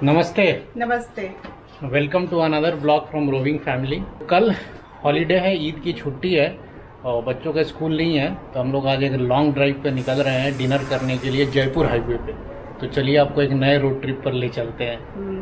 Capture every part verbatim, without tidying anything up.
नमस्ते नमस्ते। Welcome to another blog from roving family. कल हॉलीडे है, ईद की छुट्टी है और बच्चों का स्कूल नहीं है, तो हम लोग आज एक लॉन्ग ड्राइव पे निकल रहे हैं डिनर करने के लिए जयपुर हाईवे पे। तो चलिए आपको एक नए रोड ट्रिप पर ले चलते हैं।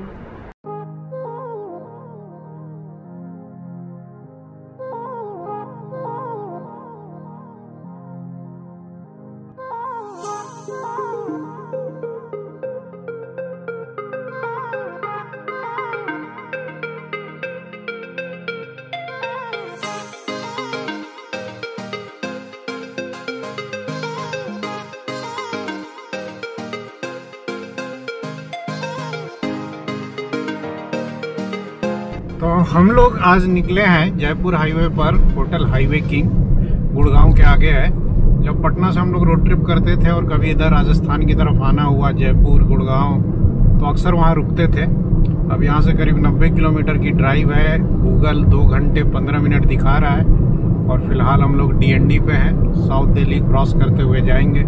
तो हम लोग आज निकले हैं जयपुर हाईवे पर, होटल हाईवे किंग गुड़गांव के आगे है। जब पटना से हम लोग रोड ट्रिप करते थे और कभी इधर राजस्थान की तरफ आना हुआ, जयपुर गुड़गांव, तो अक्सर वहाँ रुकते थे। अब यहाँ से करीब नब्बे किलोमीटर की ड्राइव है। गूगल दो घंटे पंद्रह मिनट दिखा रहा है और फिलहाल हम लोग डी एन डी पे हैं। साउथ दिल्ली क्रॉस करते हुए जाएंगे।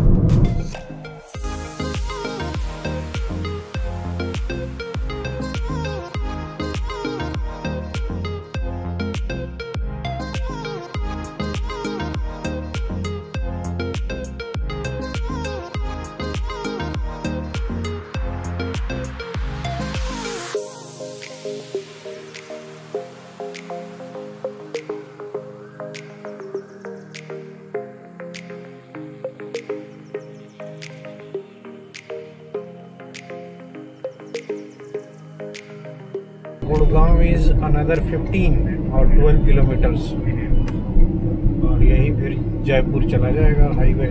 गुड़गांव इज अनदर फिफ्टीन और ट्वेल्व किलोमीटर्स और यही फिर जयपुर चला जाएगा हाईवे।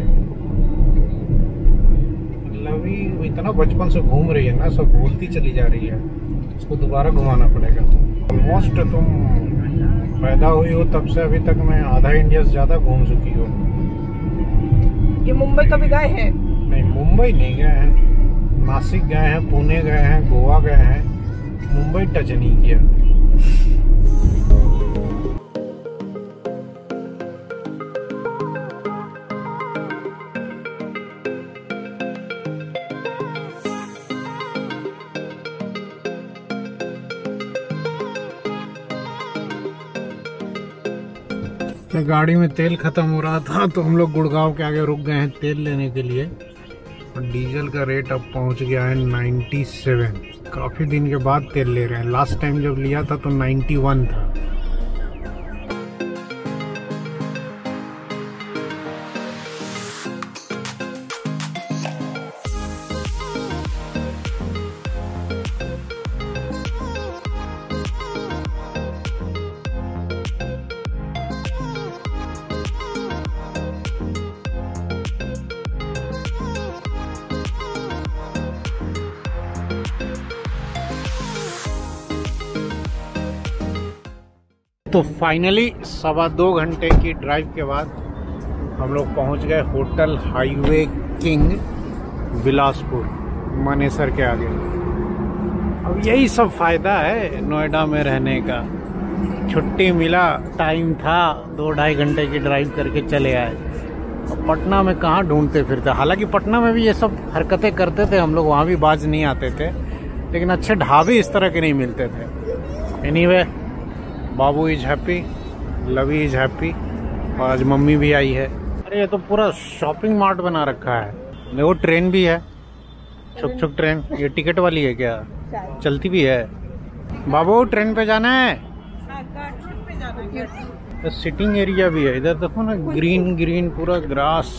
लवी इतना बचपन से घूम रही है ना, सब भूलती चली जा रही है, इसको दोबारा घुमाना पड़ेगा। ऑलमोस्ट तुम पैदा हुई हो तब से अभी तक मैं आधा इंडिया से ज्यादा घूम चुकी हो। ये मुंबई कभी गए हैं? नहीं, मुंबई नहीं गए हैं। नासिक गए हैं, पुणे गए हैं, गोवा गए हैं, मुंबई टच नहीं किया। गाड़ी में तेल खत्म हो रहा था तो हम लोग गुड़गांव के आगे रुक गए हैं तेल लेने के लिए। और डीजल का रेट अब पहुंच गया है सत्तानवे। काफी दिन के बाद तेल ले रहे हैं। लास्ट टाइम जब लिया था तो इक्यानवे था। तो फाइनली सवा दो घंटे की ड्राइव के बाद हम लोग पहुंच गए hotel highway king Bilaspur, Manesar के आगे। अब यही सब फायदा है नोएडा में रहने का। छुट्टी मिला, टाइम था, दो ढाई घंटे की ड्राइव करके चले आए। अब पटना में कहाँ ढूंढते फिरते। हालांकि पटना में भी ये सब हरकतें करते थे हम लोग, वहाँ भी बाज नहीं आते थे, लेकिन अच्छे ढाबे इस तरह के नहीं मिलते थे। Anyway, Babu is happy, Lavi is happy और आज मम्मी भी आई है। अरे ये तो पूरा शॉपिंग मार्ट बना रखा है। वो ट्रेन भी है, छुक छुक ट्रेन। ये टिकट वाली है क्या? चलती भी है। बाबू ट्रेन पे जाना है? तो सिटिंग एरिया भी है इधर, देखो ना, ग्रीन ग्रीन पूरा ग्रास।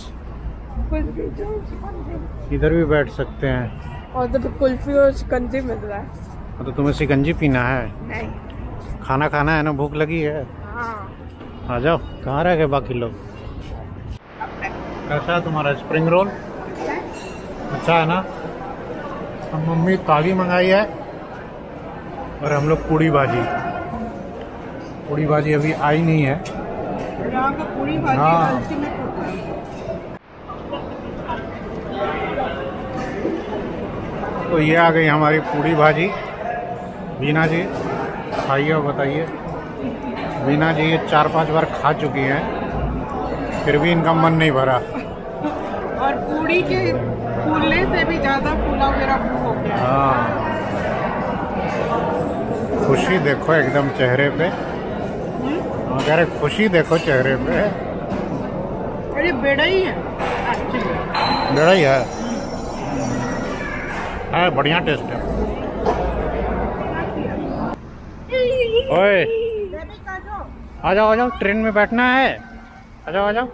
इधर भी बैठ सकते हैं। और तो कुल्फी और शिकंजी मिल रहा है। तो तुम्हें शिकंजी पीना है? नहीं, खाना खाना है ना, भूख लगी है। हाँ। आ जाओ। कहाँ रह गए बाकी लोग? कैसा है तुम्हारा स्प्रिंग रोल? अच्छा है ना? हम मम्मी ताली मंगाई है और हम लोग पूड़ी भाजी। पूड़ी भाजी अभी आई नहीं है। पूड़ी भाजी हाँ, तो ये आ गई हमारी पूड़ी भाजी। बीना जी खाइए, बताइए। बीना जी ये चार पांच बार खा चुकी हैं, फिर भी इनका मन नहीं भरा। और पूड़ी के फूलने से भी ज्यादा फूला मेरा मुंह हो गया। हाँ, खुशी देखो एकदम चेहरे पे, अगर खुशी देखो चेहरे पे। अरे बेड़ा ही है, बेड़ा ही है, है बढ़िया टेस्ट है। ओए आ जाओ आ जाओ, ट्रेन में बैठना है, आ जाओ आ जाओ।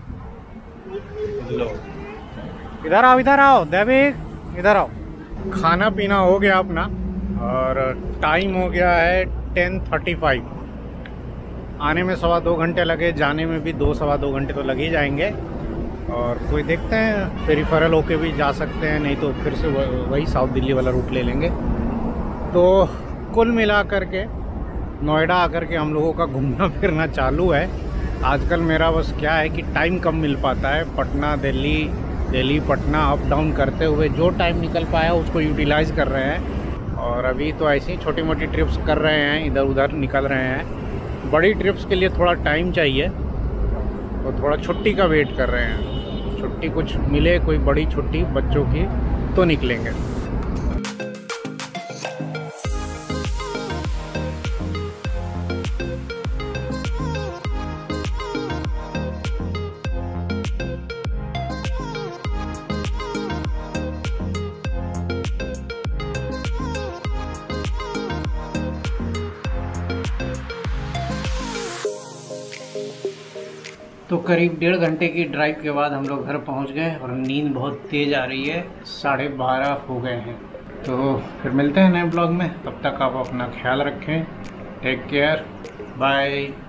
लो इधर आओ इधर आओ देविक, इधर आओ। खाना पीना हो गया अपना और टाइम हो गया है टेन थर्टी फाइव। आने में सवा दो घंटे लगे, जाने में भी दो सवा दो घंटे तो लग ही जाएंगे। और कोई देखते हैं पेरिफेरल होके भी जा सकते हैं, नहीं तो फिर से वही साउथ दिल्ली वाला रूट ले लेंगे। तो कुल मिला करके नोएडा आकर के हम लोगों का घूमना फिरना चालू है। आजकल मेरा बस क्या है कि टाइम कम मिल पाता है। पटना दिल्ली, दिल्ली पटना अप डाउन करते हुए जो टाइम निकल पाया उसको यूटिलाइज़ कर रहे हैं। और अभी तो ऐसी छोटी मोटी ट्रिप्स कर रहे हैं, इधर उधर निकल रहे हैं। बड़ी ट्रिप्स के लिए थोड़ा टाइम चाहिए, तो थोड़ा छुट्टी का वेट कर रहे हैं। छुट्टी कुछ मिले, कोई बड़ी छुट्टी बच्चों की, तो निकलेंगे। तो करीब डेढ़ घंटे की ड्राइव के बाद हम लोग घर पहुंच गए और नींद बहुत तेज़ आ रही है। साढ़े बारह हो गए हैं। तो फिर मिलते हैं नए ब्लॉग में, तब तक आप अपना ख्याल रखें। Take care, bye.